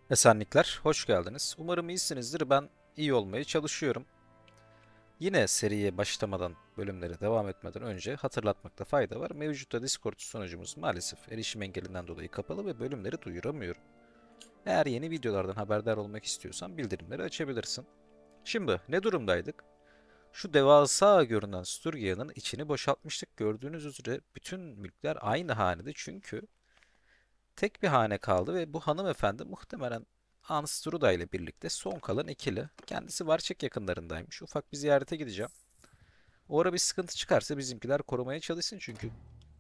Esenlikler, hoş geldiniz. Umarım iyisinizdir. Ben iyi olmaya çalışıyorum. Yine seriye başlamadan, bölümlere devam etmeden önce hatırlatmakta fayda var. Mevcutta Discord sunucumuz maalesef erişim engelinden dolayı kapalı ve bölümleri duyuramıyorum. Eğer yeni videolardan haberdar olmak istiyorsan bildirimleri açabilirsin. Şimdi ne durumdaydık? Şu devasa görünen Sturgia'nın içini boşaltmıştık. Gördüğünüz üzere bütün mülkler aynı hanede çünkü tek bir hane kaldı ve bu hanımefendi muhtemelen Anstruda ile birlikte son kalan ikili. Kendisi Varçek yakınlarındaymış. Ufak bir ziyarete gideceğim. O ara bir sıkıntı çıkarsa bizimkiler korumaya çalışsın çünkü.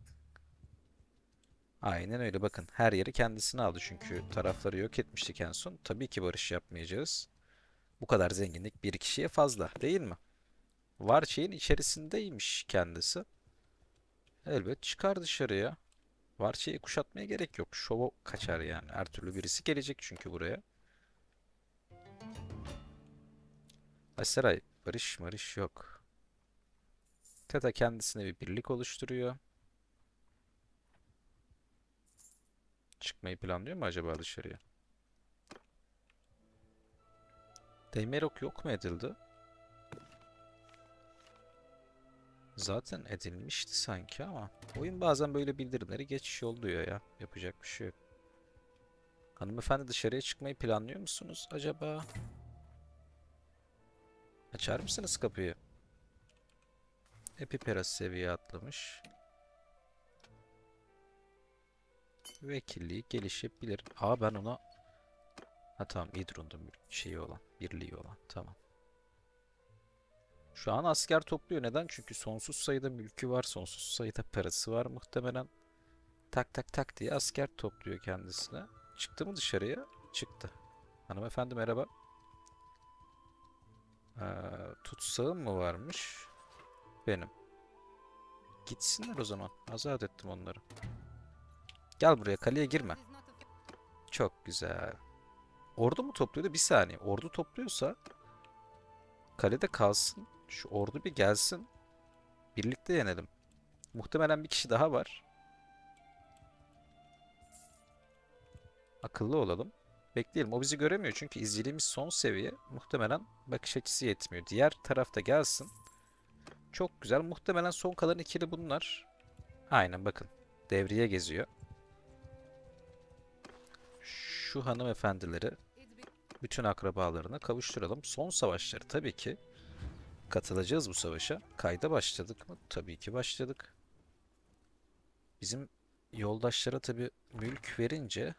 Aynen öyle, bakın her yeri kendisine aldı çünkü tarafları yok etmiştik en son. Tabii ki barış yapmayacağız. Bu kadar zenginlik bir kişiye fazla değil mi? Varçek'in içerisindeymiş kendisi. Elbet çıkar dışarıya. Varçek'i kuşatmaya gerek yok. Şova kaçar yani. Her türlü birisi gelecek çünkü buraya. Aseray, barış marış yok. Teta kendisine bir birlik oluşturuyor. Çıkmayı planlıyor mu acaba dışarıya? Deymerok yok mu edildi? Zaten edilmişti sanki ama oyun bazen böyle bildirimleri geç yolluyor ya. Yapacak bir şey yok. Hanımefendi, dışarıya çıkmayı planlıyor musunuz acaba? Açar mısınız kapıyı? Epiperas seviye atlamış. Vekilliği gelişebilir. Aa, ben ona... Ha tamam, İdrun'da şeyi olan, birliği olan. Tamam. Şu an asker topluyor. Neden? Çünkü sonsuz sayıda mülkü var, sonsuz sayıda parası var. Muhtemelen tak tak tak diye asker topluyor kendisine. Çıktı mı dışarıya? Çıktı. Hanımefendi merhaba. Tutsağım mı varmış? Benim. Gitsinler o zaman. Azat ettim onları. Gel buraya, kaleye girme. Çok güzel. Ordu mu topluyordu? Bir saniye. Ordu topluyorsa kalede kalsın. Şu ordu bir gelsin. Birlikte yenelim. Muhtemelen bir kişi daha var. Akıllı olalım. Bekleyelim. O bizi göremiyor çünkü izciliğimiz son seviye. Muhtemelen bakış açısı yetmiyor. Diğer tarafta gelsin. Çok güzel. Muhtemelen son kalan ikili bunlar. Aynen, bakın. Devriye geziyor. Şu hanımefendileri bütün akrabalarına kavuşturalım. Son savaşları tabii ki katılacağız bu savaşa. Kayda başladık mı? Tabii ki başladık. Bizim yoldaşlara tabii mülk verince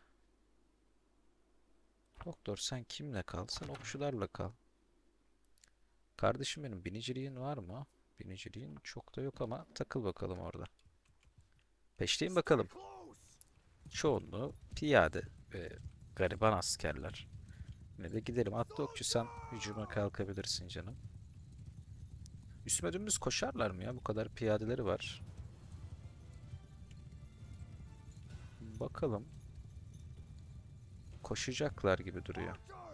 doktor sen kimle kal? Sen okçularla kal. Kardeşim benim, biniciliğin var mı? Biniciliğin çok da yok ama takıl bakalım orada. Peşteyin bakalım. Çoğunluğu piyade ve gariban askerler. Yine de gidelim. Atlı okçu, sen hücuma kalkabilirsin canım. Üstüme dümdüz koşarlar mı ya? Bu kadar piyadeleri var. Bakalım. Koşacaklar gibi duruyor.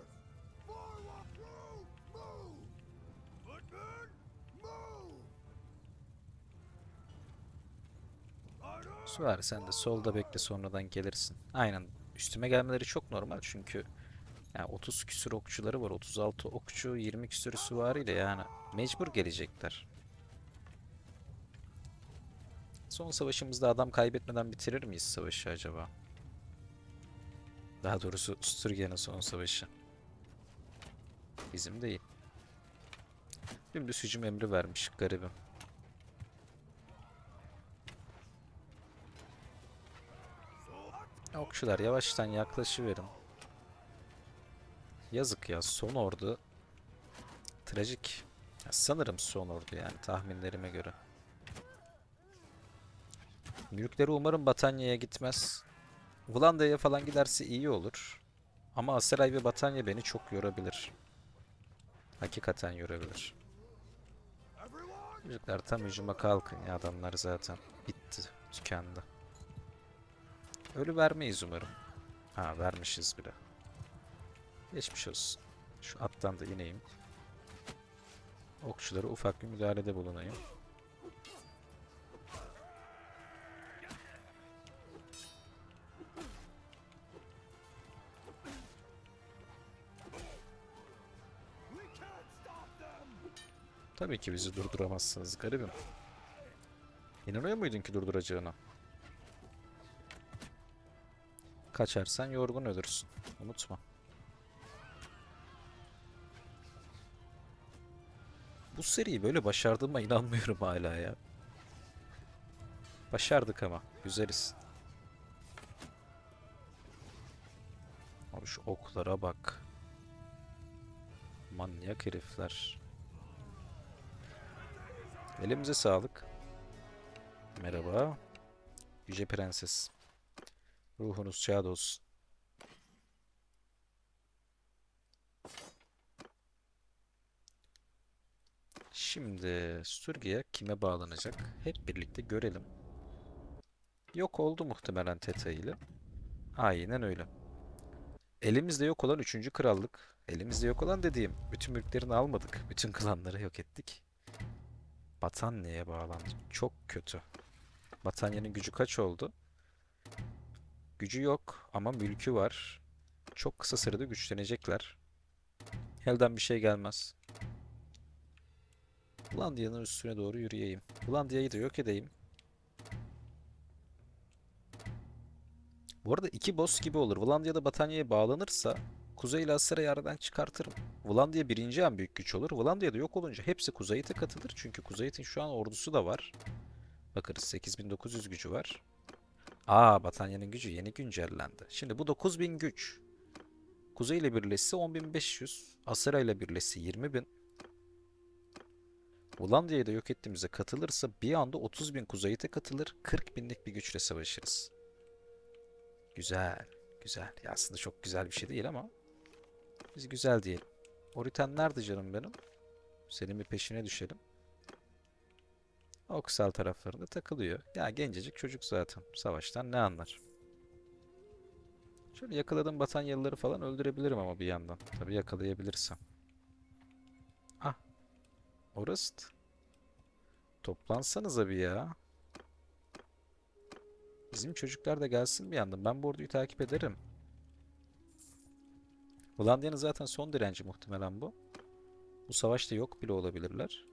Süvari, sen de solda bekle, sonradan gelirsin. Aynen. Üstüme gelmeleri çok normal çünkü yani 30 küsür okçuları var. 36 okçu, 20 küsür süvariyle yani mecbur gelecekler. Son savaşımızda adam kaybetmeden bitirir miyiz savaşı acaba? Daha doğrusu Sturgia'nın son savaşı. Bizim değil. Dümdüz hücum emri vermiş garibim. Okçular yavaştan yaklaşıverin. Yazık ya, son ordu. Trajik. Ya sanırım son ordu yani, tahminlerime göre. Mülkleri umarım Batanya'ya gitmez. Vlanda'ya falan giderse iyi olur. Ama Aseray ve Batanya beni çok yorabilir. Hakikaten yorabilir. Çocuklar tam hücuma kalkın ya, adamlar zaten bitti, tükendi. Ölü vermeyiz umarım. Ha, vermişiz bile. Geçmiş olsun. Şu attan da ineyim. Okçulara ufak bir müdahalede bulunayım. Tabii ki bizi durduramazsınız garibim. İnanıyor muydun ki durduracağına? Kaçarsan yorgun ölürsün. Unutma. Bu seriyi böyle başardığıma inanmıyorum hala ya. Başardık ama. Güzeliz. Abi şu oklara bak. Manyak herifler. Elimize sağlık. Merhaba. Yüce Prenses. Ruhunuz şad olsun. Şimdi Sturgia kime bağlanacak? Hep birlikte görelim. Yok oldu muhtemelen Theta ile. Aynen öyle. Elimizde yok olan üçüncü krallık. Elimizde yok olan dediğim bütün mülklerini almadık. Bütün klanları yok ettik. Batanya'ya bağlandı. Çok kötü. Batanya'nın gücü kaç oldu? Gücü yok ama mülkü var. Çok kısa sürede güçlenecekler. Elden bir şey gelmez. Vlandia'nın üstüne doğru yürüyeyim. Vlandia'yı da yok edeyim. Bu arada iki boss gibi olur. Vlandia da Batanya'ya bağlanırsa Kuzey ile Asera'yı aradan çıkartırım. Vlandia birinci en büyük güç olur. Vlandia da yok olunca hepsi Kuzeyit'e katılır. Çünkü Kuzeyit'in şu an ordusu da var. Bakarız 8900 gücü var. Aa, Batanya'nın gücü yeni güncellendi. Şimdi bu 9000 güç. Kuzey ile birleşse 10.500. Asera ile birleşse 20.000. Vlandia'yı da yok ettiğimizde katılırsa bir anda 30.000 Kuzeyit'e katılır. 40.000'lik bir güçle savaşırız. Güzel. Güzel. Ya aslında çok güzel bir şey değil ama biz güzel diyelim. Oriten nerede canım benim? Senin bir peşine düşelim. Oksal taraflarında takılıyor. Ya gencecik çocuk zaten. Savaştan ne anlar? Şöyle yakaladığım Batanyalıları falan öldürebilirim ama bir yandan. Tabii yakalayabilirsem. Ah, orası. Toplansanıza bir ya. Bizim çocuklar da gelsin bir yandan. Ben bu orduyu takip ederim. Vlandia'nın zaten son direnci muhtemelen bu. Bu savaşta yok bile olabilirler.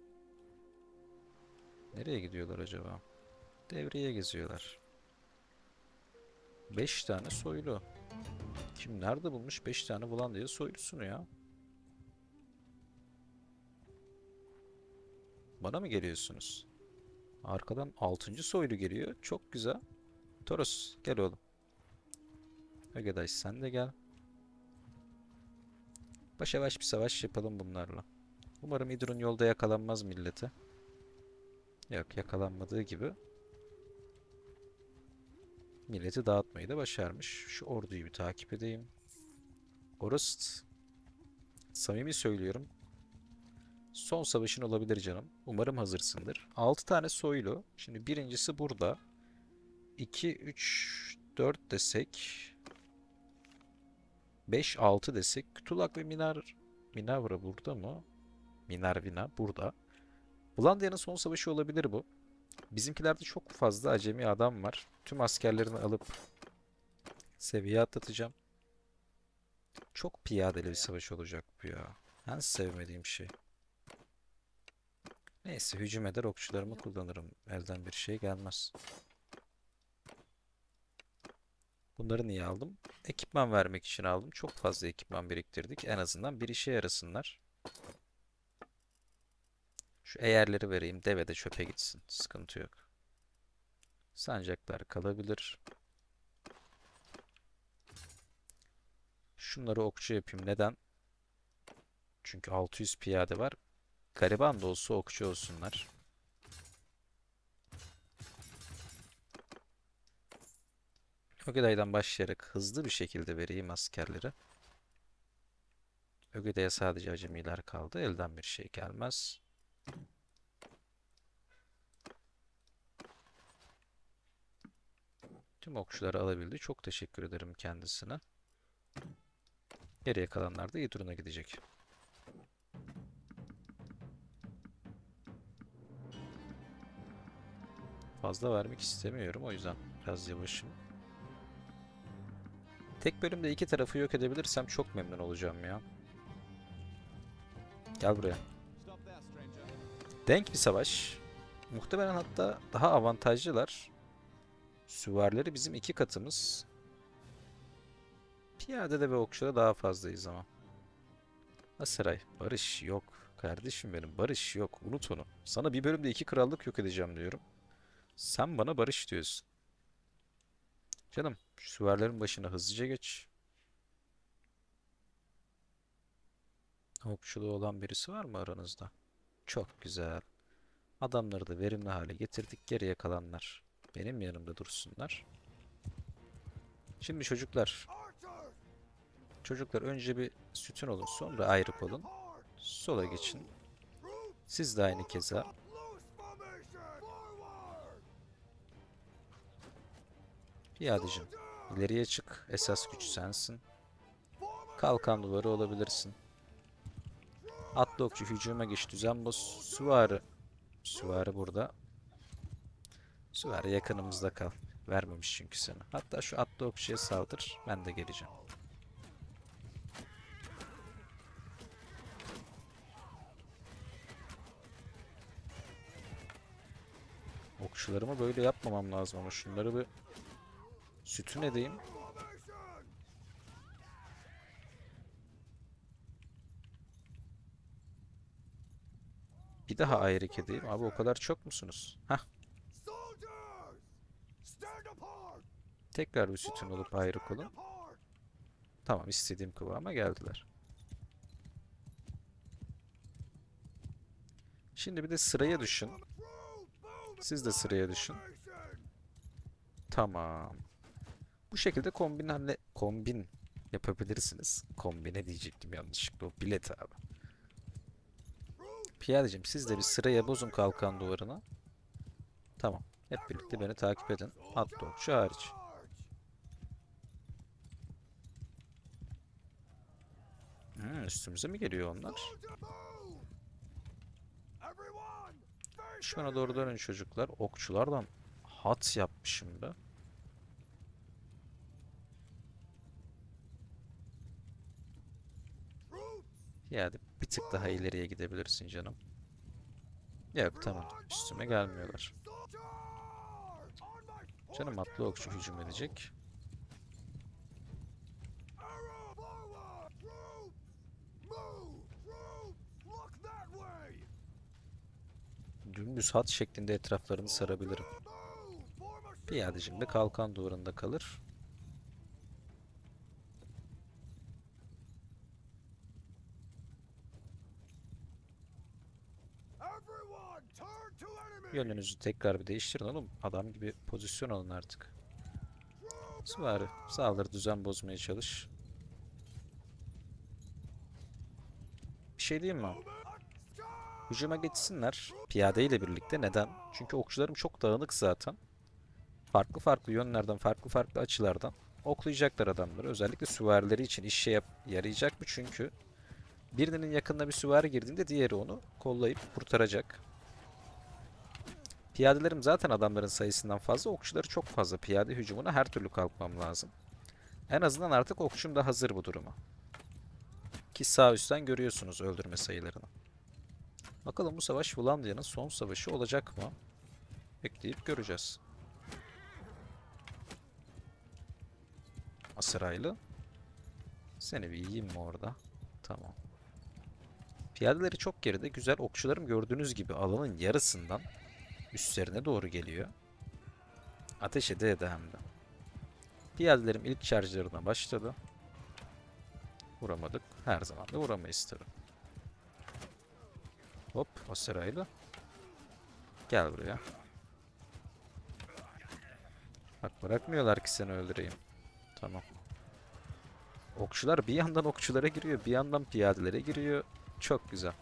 Nereye gidiyorlar acaba? Devreye geziyorlar. 5 tane soylu. Kim nerede bulmuş 5 tane Vlandia soylusunu ya? Bana mı geliyorsunuz? Arkadan 6. soylu geliyor. Çok güzel. Toros gel oğlum. Ögedaş sen de gel. Başa baş bir savaş yapalım bunlarla. Umarım İdrun yolda yakalanmaz millete. Yok, yakalanmadığı gibi milleti dağıtmayı da başarmış. Şu orduyu bir takip edeyim. Orası, samimi söylüyorum, son savaşın olabilir canım. Umarım hazırsındır. 6 tane soylu. Şimdi birincisi burada. 2, 3, 4 desek. 5, 6 desek. Tulak ve Minavra burada mı? Minervina burada. Vlandia'nın son savaşı olabilir bu. Bizimkilerde çok fazla acemi adam var. Tüm askerlerini alıp seviye atlatacağım. Çok piyadeli bir savaş olacak bu ya. En sevmediğim şey. Neyse, hücum eder okçularımı kullanırım. Elden bir şey gelmez. Bunları niye aldım? Ekipman vermek için aldım. Çok fazla ekipman biriktirdik. En azından bir işe yarasınlar. Şu eğerleri vereyim. Deve de çöpe gitsin. Sıkıntı yok. Sancaklar kalabilir. Şunları okçu yapayım. Neden? Çünkü 600 piyade var. Gariban da olsa okçu olsunlar. Ögeday'dan başlayarak hızlı bir şekilde vereyim askerleri. Ögeday'a sadece acemiler kaldı. Elden bir şey gelmez. Tüm okçuları alabildi. Çok teşekkür ederim kendisine. Geriye kalanlar da İdrun'a gidecek. Fazla vermek istemiyorum. O yüzden biraz yavaşım. Tek bölümde iki tarafı yok edebilirsem çok memnun olacağım ya. Gel buraya. Denk bir savaş. Muhtemelen hatta daha avantajlılar. Süvarileri bizim 2 katımız. Piyadede ve okçuda daha fazlayız ama. Asaray, barış yok. Kardeşim benim, barış yok. Unut onu. Sana bir bölümde 2 krallık yok edeceğim diyorum. Sen bana barış diyorsun. Canım, şu süvarilerin başına hızlıca geç. Okçuluğu olan birisi var mı aranızda? Çok güzel. Adamları da verimli hale getirdik. Geriye kalanlar benim yanımda dursunlar. Şimdi çocuklar. Çocuklar önce bir sütun olun, sonra ayrık olun. Sola geçin. Siz de aynı keza. Piyadecim, ileriye çık. Esas güç sensin. Kalkan duvarı olabilirsin. Atlı okçu hücuma geç, düzen boz. Süvari. Süvari burada. Süvari yakınımızda kal. Vermemiş çünkü seni. Hatta şu atlı okçuya saldır. Ben de geleceğim. Okçularımı böyle yapmamam lazım ama şunları bir sütun edeyim. Bir daha ayrık edeyim. Abi o kadar çok musunuz? Hah. Tekrar bir sütun olup ayrık olun. Tamam, istediğim kıvama geldiler. Şimdi bir de sıraya düşün. Siz de sıraya düşün. Tamam. Bu şekilde kombin yapabilirsiniz. Kombine diyecektim yanlışlıkla. O bilet abi. Piyadeciğim, siz de bir sıraya bozun kalkan duvarına. Tamam. Hep birlikte beni takip edin. Atlı okçu hariç. Üstümüze mi geliyor onlar? Düşmana doğru dönün çocuklar. Okçulardan hat yapmışım be. Yani bir tık daha ileriye gidebilirsin canım. Yok, tamam. Üstüme gelmiyorlar. Canım, atlı okçu hücum edecek. Dümdüz hat şeklinde etraflarını sarabilirim. Piyadecim de kalkan duvarında kalır. Yönünüzü tekrar bir değiştirin oğlum. Adam gibi pozisyon alın artık. Süvari, saldırı, düzen bozmaya çalış. Bir şey diyeyim mi? Hücuma geçsinler. Piyade ile birlikte. Neden? Çünkü okçularım çok dağınık zaten. Farklı farklı yönlerden, farklı farklı açılardan oklayacaklar adamları. Özellikle süvarileri için yarayacak mı? Çünkü birinin yakınına bir süvari girdiğinde diğeri onu kollayıp kurtaracak. Piyadelerim zaten adamların sayısından fazla. Okçuları çok fazla. Piyade hücumuna her türlü kalkmam lazım. En azından artık okçum da hazır bu duruma. Ki sağ üstten görüyorsunuz öldürme sayılarını. Bakalım bu savaş Vlandia'nın son savaşı olacak mı? Bekleyip göreceğiz. Asıraylı. Seni bir yiyeyim mi orada? Tamam. Piyadeleri çok geride. Güzel. Okçularım gördüğünüz gibi alanın yarısından üstlerine doğru geliyor. Ateş ede ede hem de. Piyadelerim ilk şarjlarına başladı. Vuramadık. Her zaman da vuramayız tabi. Hop, Asıraylı. Gel buraya. Bak, bırakmıyorlar ki seni öldüreyim. Tamam. Okçular bir yandan okçulara giriyor, bir yandan piyadelere giriyor. Çok güzel.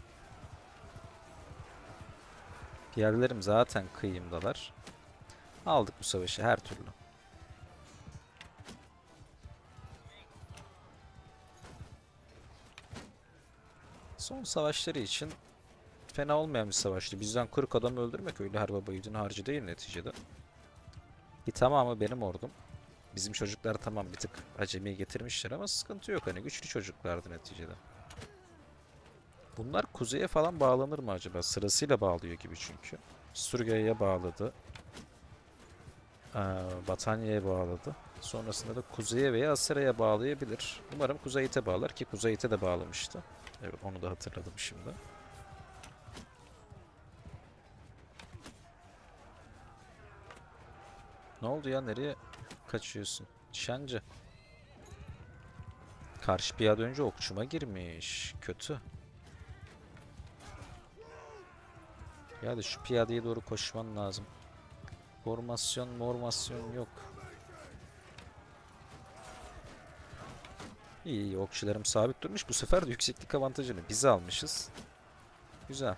Piyadelerim zaten kıyımdalar. Aldık bu savaşı her türlü. Son savaşları için fena olmayan bir savaştı. Bizden 40 adam öldürmek öyle her baba yiğidin harcı değil neticede. Ki tamamı benim ordum. Bizim çocuklar tamam bir tık acemi getirmişler ama sıkıntı yok, hani güçlü çocuklardı neticede. Bunlar kuzeye falan bağlanır mı acaba? Sırasıyla bağlıyor gibi çünkü. Sturgaya'ya bağladı. Batanya'ya bağladı. Sonrasında da kuzeye veya Asera'ya bağlayabilir. Umarım Kuzeyit'e bağlar ki Kuzeyit'e de bağlamıştı. Evet, onu da hatırladım şimdi. Ne oldu ya? Nereye kaçıyorsun? Şence. Karşı piyade önce okçuma girmiş. Kötü. Ya şu piyadeye doğru koşman lazım. Formasyon yok. İyi, iyi, okçularım sabit durmuş. Bu sefer de yükseklik avantajını biz almışız. Güzel.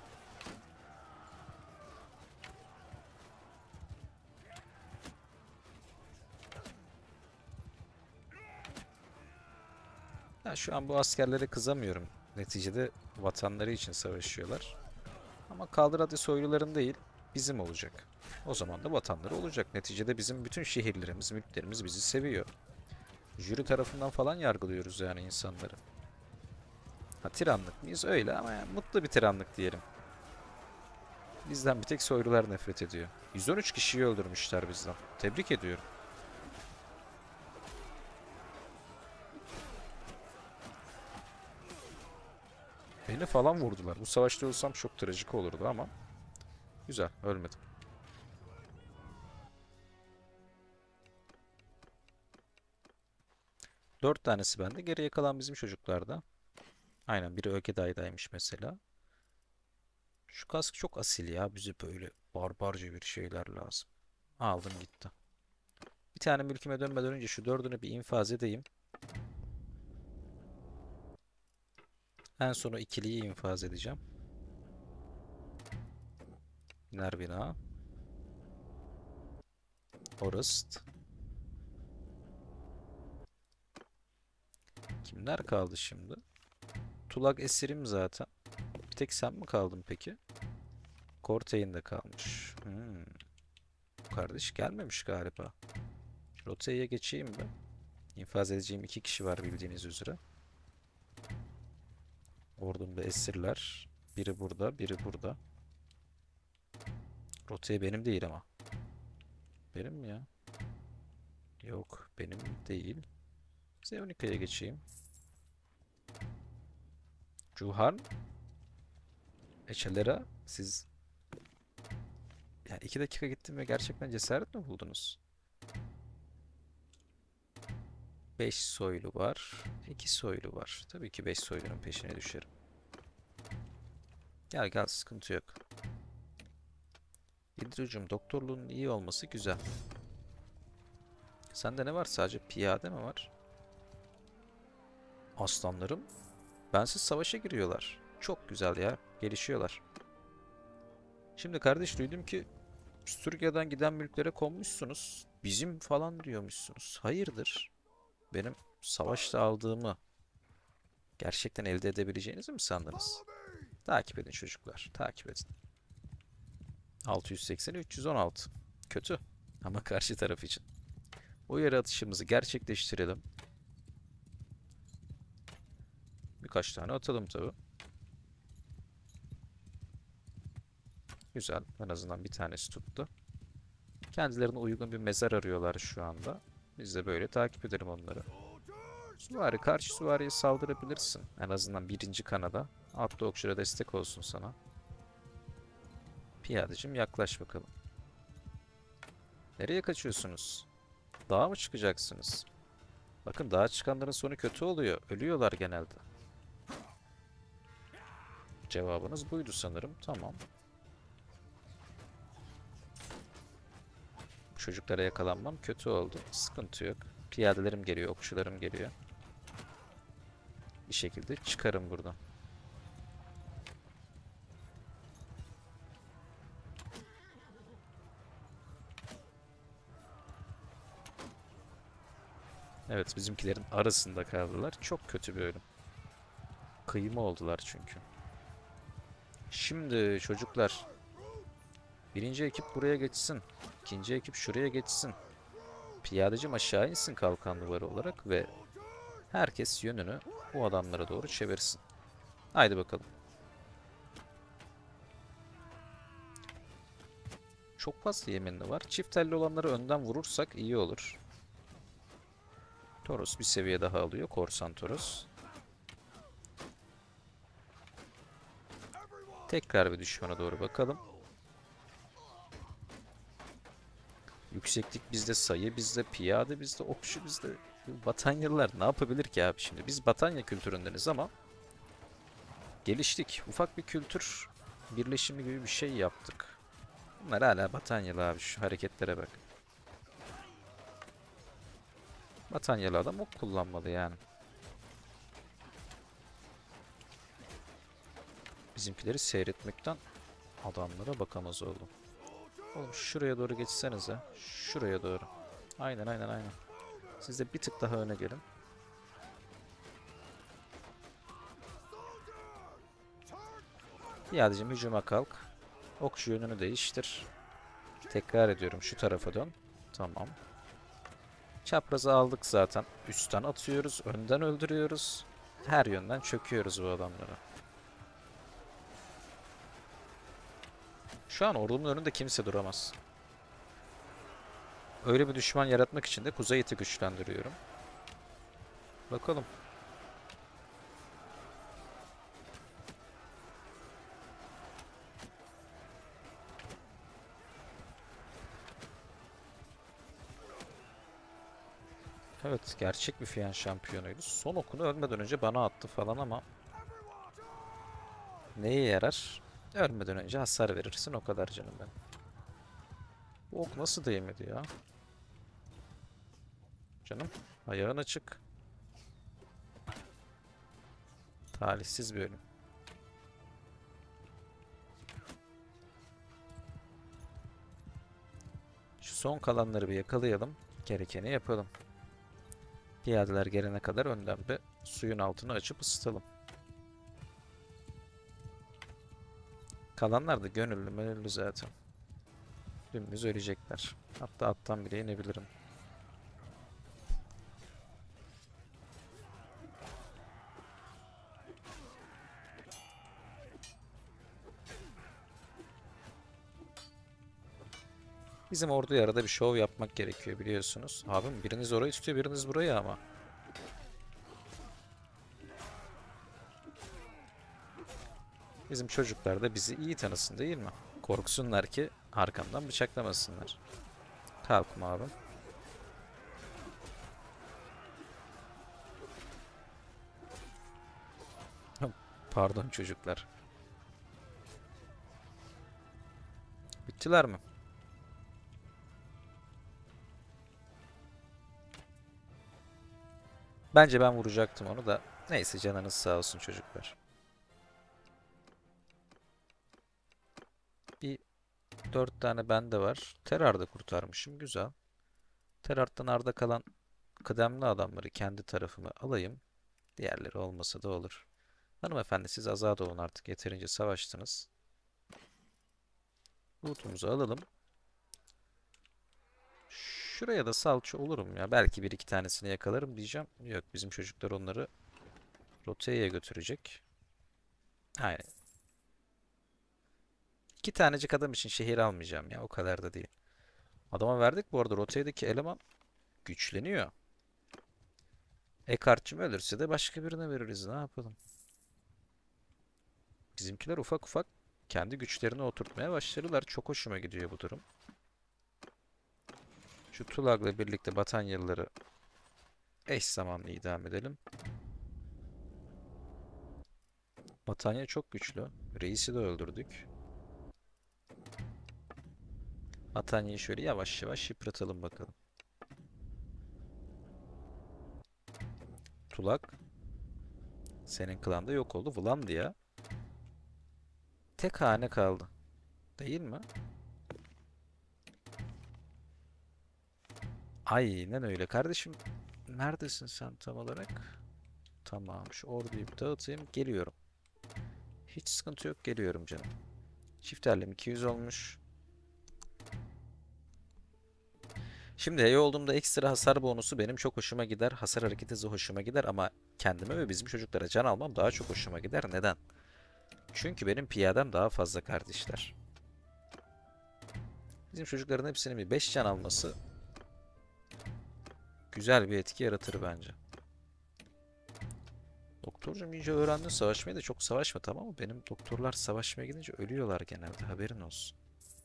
Ya şu an bu askerlere kızamıyorum. Neticede vatanları için savaşıyorlar. Ama kaldır hadi soyluların değil, bizim olacak. O zaman da vatanları olacak. Neticede bizim bütün şehirlerimiz, mülklerimiz bizi seviyor. Jüri tarafından falan yargılıyoruz yani insanları. Ha, tiranlık mıyız? Öyle ama yani mutlu bir tiranlık diyelim. Bizden bir tek soylular nefret ediyor. 113 kişiyi öldürmüşler bizden. Tebrik ediyorum. Beni falan vurdular. Bu savaşta olsam çok trajik olurdu ama güzel, ölmedim. Dört tanesi bende. Geriye kalan bizim çocuklarda. Aynen, biri Ögeday mesela. Şu kask çok asil ya. Bize böyle barbarca bir şeyler lazım. Aldım gitti. Bir tane mülküme dönmeden önce şu dördünü bir infaz edeyim. En sonu ikiliyi infaz edeceğim. Biner bina. Orust. Kimler kaldı şimdi? Tulag esirim zaten. Bir tek sen mi kaldın peki? Cortaigne de kalmış. Bu kardeş gelmemiş galiba. Rota'ya geçeyim ben. İnfaz edeceğim iki kişi var bildiğiniz üzere. Ordumda esirler. Biri burada, biri burada. Rotaya benim değil ama. Benim mi ya? Yok, benim değil. Zeonika'ya geçeyim. Cuhan, Eçelera, siz yani 2 dakika gittim ve gerçekten cesaret mi buldunuz? 5 soylu var, 2 soylu var. Tabii ki 5 soylunun peşine düşerim. Gel gel, sıkıntı yok. İdricim, doktorluğunun iyi olması güzel. Sende ne var? Sadece piyade mi var? Aslanlarım bensiz savaşa giriyorlar. Çok güzel ya. Gelişiyorlar. Şimdi kardeş, duydum ki Sturgia'dan giden mülklere konmuşsunuz. Bizim falan diyormuşsunuz. Hayırdır? Benim savaşta aldığımı gerçekten elde edebileceğinizi mi sandınız? Takip edin çocuklar. Takip edin. 680'e 316. Kötü. Ama karşı taraf için. Uyarı atışımızı gerçekleştirelim. Birkaç tane atalım tabi. Güzel. En azından bir tanesi tuttu. Kendilerine uygun bir mezar arıyorlar şu anda. Biz de böyle takip edelim onları. Süvari, karşı süvariye saldırabilirsin. En azından birinci kanada. Atlı okçuya destek olsun sana. Piyadecim, yaklaş bakalım. Nereye kaçıyorsunuz? Dağa mı çıkacaksınız? Bakın, dağa çıkanların sonu kötü oluyor. Ölüyorlar genelde. Cevabınız buydu sanırım. Tamam. Bu çocuklara yakalanmam kötü oldu. Sıkıntı yok. Piyadelerim geliyor, okçularım geliyor. Bir şekilde çıkarım buradan. Evet, bizimkilerin arasında kaldılar. Çok kötü bir ölüm. Kıyma oldular çünkü. Şimdi çocuklar, birinci ekip buraya geçsin. İkinci ekip şuraya geçsin. Piyadecim aşağı insin kalkan duvarı olarak ve herkes yönünü bu adamlara doğru çevirsin. Haydi bakalım. Çok fazla yeminli var. Çift telli olanları önden vurursak iyi olur. Toros bir seviye daha alıyor. Korsan Toros. Tekrar bir düşmana doğru bakalım. Yükseklik bizde, sayı bizde, piyade bizde, okçu bizde. Batanyalılar ne yapabilir ki abi şimdi? Biz Batanya kültüründeniz ama geliştik. Ufak bir kültür birleşimi gibi bir şey yaptık. Bunlar hala Batanyalı abi, şu hareketlere bak. Batanyalı adam ok kullanmalı yani. Bizimkileri seyretmekten adamlara bakamaz oldum. Oğlum şuraya doğru geçsenize. Şuraya doğru. Aynen aynen aynen. Siz de bir tık daha öne gelin. Piyadeciğim hücuma kalk. Okçu yönünü değiştir. Tekrar ediyorum, şu tarafa dön. Tamam. Çaprazı aldık zaten. Üstten atıyoruz. Önden öldürüyoruz. Her yönden çöküyoruz bu adamlara. Şu an ordumun önünde kimse duramaz. Öyle bir düşman yaratmak için de kuzey iti güçlendiriyorum. Bakalım. Evet, gerçek bir Fiyan şampiyonuydu. Son okunu ölmeden önce bana attı falan ama neye yarar? Ölmeden önce hasar verirsin, o kadar canım ben. Bu ok nasıl değmedi ya? Canım, ayağın açık. Talihsiz bir ölüm. Şu son kalanları bir yakalayalım. Gerekeni yapalım. Piyadeler gelene kadar önden bir suyun altını açıp ısıtalım. Kalanlar da gönüllü mönüllü zaten. Dümdüz ölecekler. Hatta attan bile inebilirim. Bizim orduya arada bir şov yapmak gerekiyor biliyorsunuz. Abim biriniz orayı tutuyor, biriniz burayı ama. Bizim çocuklar da bizi iyi tanısın değil mi? Korksunlar ki arkamdan bıçaklamasınlar. Kalkma abim. Pardon çocuklar. Bittiler mi? Bence ben vuracaktım onu da. Neyse, canınız sağ olsun çocuklar. Bir 4 tane bende var. Terar'da kurtarmışım. Güzel. Terar'dan arda kalan kıdemli adamları kendi tarafıma alayım. Diğerleri olmasa da olur. Hanımefendi, siz azat olun artık. Yeterince savaştınız. Loot'umuzu alalım. Şuraya da salça olurum ya. Belki bir iki tanesini yakalarım diyeceğim. Yok, bizim çocuklar onları Rotea'ya götürecek. Aynen. İki tanecik adam için şehir almayacağım ya. O kadar da değil. Adama verdik bu arada. Rotea'daki eleman güçleniyor. Ekartçım ölürse de başka birine veririz. Ne yapalım? Bizimkiler ufak ufak kendi güçlerini oturtmaya başladılar. Çok hoşuma gidiyor bu durum. Şu Tulag'la birlikte Batanyalıları eş zamanlı idam edelim. Batanya çok güçlü. Reis'i de öldürdük. Batanya'yı şöyle yavaş yavaş yıpratalım bakalım. Tulag senin klanda yok oldu. Vlandia tek hane kaldı. Değil mi? Aynen öyle kardeşim. Neredesin sen tam olarak? Tamam, şu orduyu bir dağıtayım. Geliyorum. Hiç sıkıntı yok. Geliyorum canım. Çifterlim 200 olmuş. Şimdi iyi olduğumda ekstra hasar bonusu benim çok hoşuma gider. Hasar hareket hızı hoşuma gider ama kendime ve bizim çocuklara can almam daha çok hoşuma gider. Neden? Çünkü benim piyadem daha fazla kardeşler. Bizim çocukların hepsinin bir 5 can alması güzel bir etki yaratır bence. Doktorcum iyice öğrendin savaşmayı da çok savaşma, tamam mı? Benim doktorlar savaşmaya gidince ölüyorlar genelde, haberin olsun.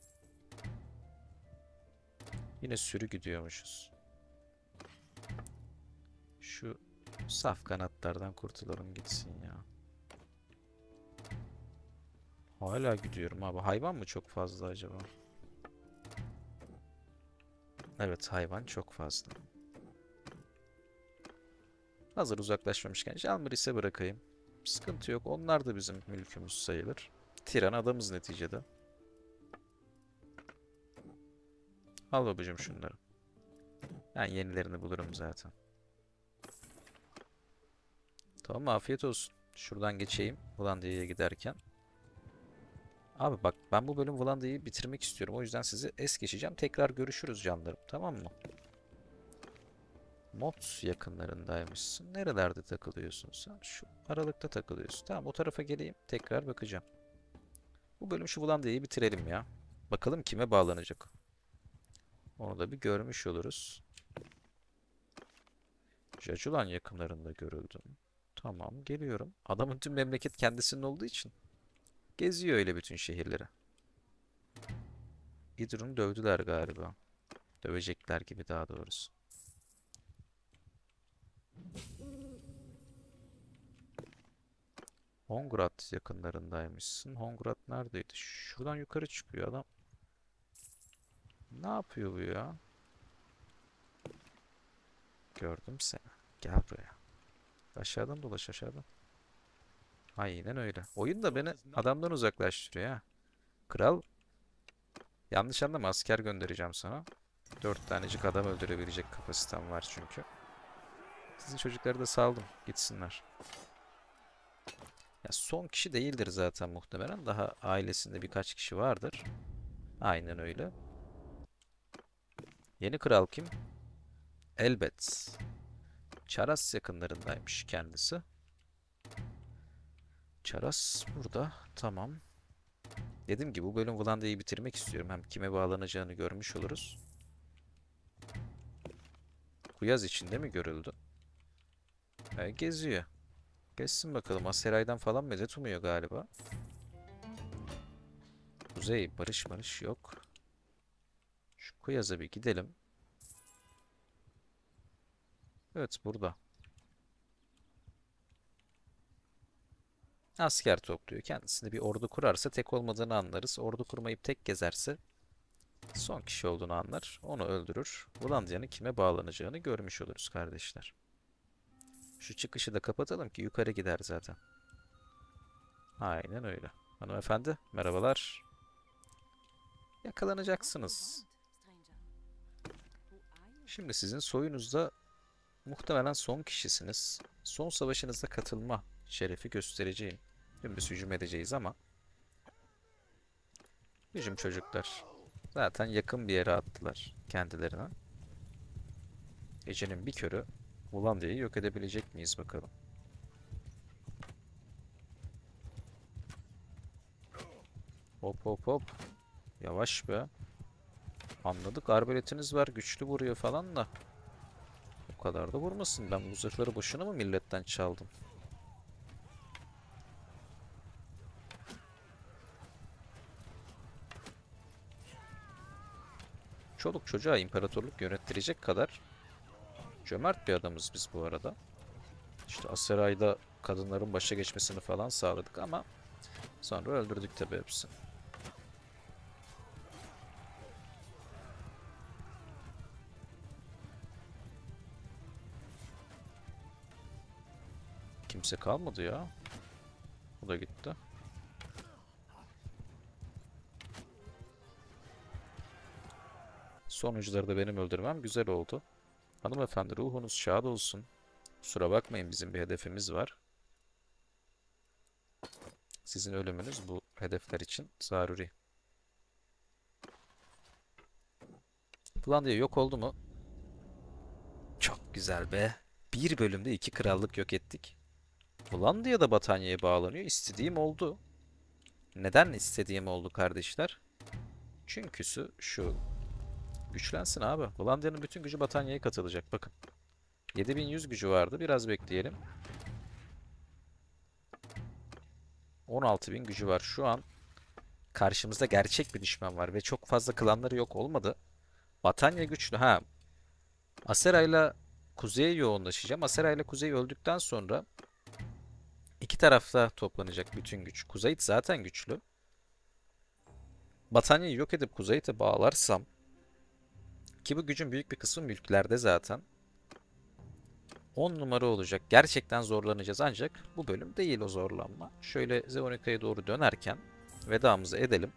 Yine sürü gidiyormuşuz. Şu saf kanatlardan kurtulalım gitsin ya. Hala gidiyorum abi. Hayvan mı çok fazla acaba? Evet, hayvan çok fazla. Hazır uzaklaşmamışken Jalmaris'e bırakayım. Sıkıntı yok. Onlar da bizim mülkümüz sayılır. Tiran adamız neticede. Al babacığım şunları. Ben yenilerini bulurum zaten. Tamam, afiyet olsun. Şuradan geçeyim Hollanda'ya giderken. Abi bak, ben bu bölüm Hollanda'yı bitirmek istiyorum. O yüzden sizi es geçeceğim. Tekrar görüşürüz canlarım. Tamam mı? Mod yakınlarındaymışsın. Nerelerde takılıyorsun sen? Şu aralıkta takılıyorsun. Tamam, o tarafa geleyim. Tekrar bakacağım. Bu bölüm şu Hollanda'yı bitirelim ya. Bakalım kime bağlanacak. Onu da bir görmüş oluruz. Jaculan yakınlarında görüldüm. Tamam, geliyorum. Adamın tüm memleket kendisinin olduğu için geziyor öyle bütün şehirleri. İdrun'u dövdüler galiba. Dövecekler gibi daha doğrusu. Hongrat yakınlarındaymışsın. Hongrat neredeydi? Şuradan yukarı çıkıyor adam. Ne yapıyor bu ya? Gördüm seni. Gel buraya. Aşağıdan dolaş, aşağıdan. Aynen öyle. Oyun da beni adamdan uzaklaştırıyor ha. Kral, yanlış anlama, asker göndereceğim sana. 4 tanecik adam öldürebilecek kapasitem var çünkü. Sizin çocukları da saldım. Gitsinler. Ya son kişi değildir zaten muhtemelen. Daha ailesinde birkaç kişi vardır. Aynen öyle. Yeni kral kim? Elbet. Charas yakınlarındaymış kendisi. Charas burada. Tamam. Dediğim gibi bu bölüm Hollanda'yı bitirmek istiyorum. Hem kime bağlanacağını görmüş oluruz. Kuyaz içinde mi görüldü? Geziyor. Gezsin bakalım. Aseray'dan falan medet umuyor galiba. Kuzey barış yok. Şu Kuyaz'a bir gidelim. Evet, burada. Asker topluyor. Kendisinde bir ordu kurarsa tek olmadığını anlarız. Ordu kurmayıp tek gezerse son kişi olduğunu anlar. Onu öldürür. Hollanda'nın kime bağlanacağını görmüş oluruz kardeşler. Şu çıkışı da kapatalım ki yukarı gider zaten. Aynen öyle. Hanımefendi, merhabalar. Yakalanacaksınız. Şimdi sizin soyunuzda muhtemelen son kişisiniz. Son savaşınızda katılma şerefi göstereceğim. Dümdüz hücum edeceğiz ama hücum çocuklar. Zaten yakın bir yere attılar kendilerine. Gecenin bir körü Hollanda'yı yok edebilecek miyiz bakalım. Hop hop hop. Yavaş be. Anladık, arbaletiniz var, güçlü vuruyor falan da. O kadar da vurmasın. Ben bu zırhları boşuna mı milletten çaldım? Çoluk çocuğa imparatorluk yönettirecek kadar cömert bir adamız biz bu arada. İşte Aseray'da kadınların başa geçmesini falan sağladık ama sonra öldürdük tabii hepsini. Kimse kalmadı ya. O da gitti. Sonuncuları da benim öldürmem güzel oldu. Hanımefendi, ruhunuz şad olsun. Kusura bakmayın, bizim bir hedefimiz var. Sizin ölümünüz bu hedefler için zaruri. Flandria yok oldu mu? Çok güzel be. Bir bölümde iki krallık yok ettik. Hollandiya da Batanya'ya bağlanıyor. İstediğim oldu. Neden istediğim oldu kardeşler? Çünküsü şu. Güçlensin abi. Hollanda'nın bütün gücü Batanya'ya katılacak. Bakın. 7100 gücü vardı. Biraz bekleyelim. 16.000 gücü var. Şu an karşımızda gerçek bir düşman var ve çok fazla klanları yok olmadı. Batanya güçlü. Ha, Asera ile kuzeye yoğunlaşacağım. Asera ile kuzey öldükten sonra iki tarafta toplanacak bütün güç. Kuzeyit zaten güçlü. Batanya'yı yok edip Kuzeyit'e bağlarsam, ki bu gücün büyük bir kısmı mülklerde zaten, 10 numara olacak. Gerçekten zorlanacağız ancak bu bölüm değil o zorlanma. Şöyle Zeonika'ya doğru dönerken vedamızı edelim.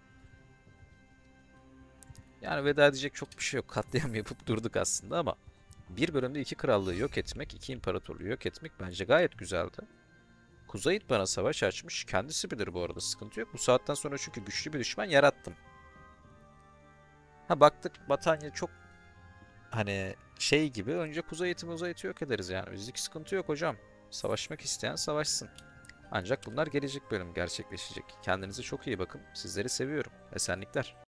Yani veda edecek çok bir şey yok. Katliam yapıp durduk aslında ama bir bölümde iki krallığı yok etmek, iki imparatorluğu yok etmek bence gayet güzeldi. Kuzeyit bana savaş açmış. Kendisi bilir bu arada, sıkıntı yok. Bu saatten sonra çünkü güçlü bir düşman yarattım. Ha, baktık Batanya çok hani şey gibi, önce Kuzeyit'i yok ederiz yani. Bizlik sıkıntı yok hocam. Savaşmak isteyen savaşsın. Ancak bunlar gelecek bölüm gerçekleşecek. Kendinize çok iyi bakın. Sizleri seviyorum. Esenlikler.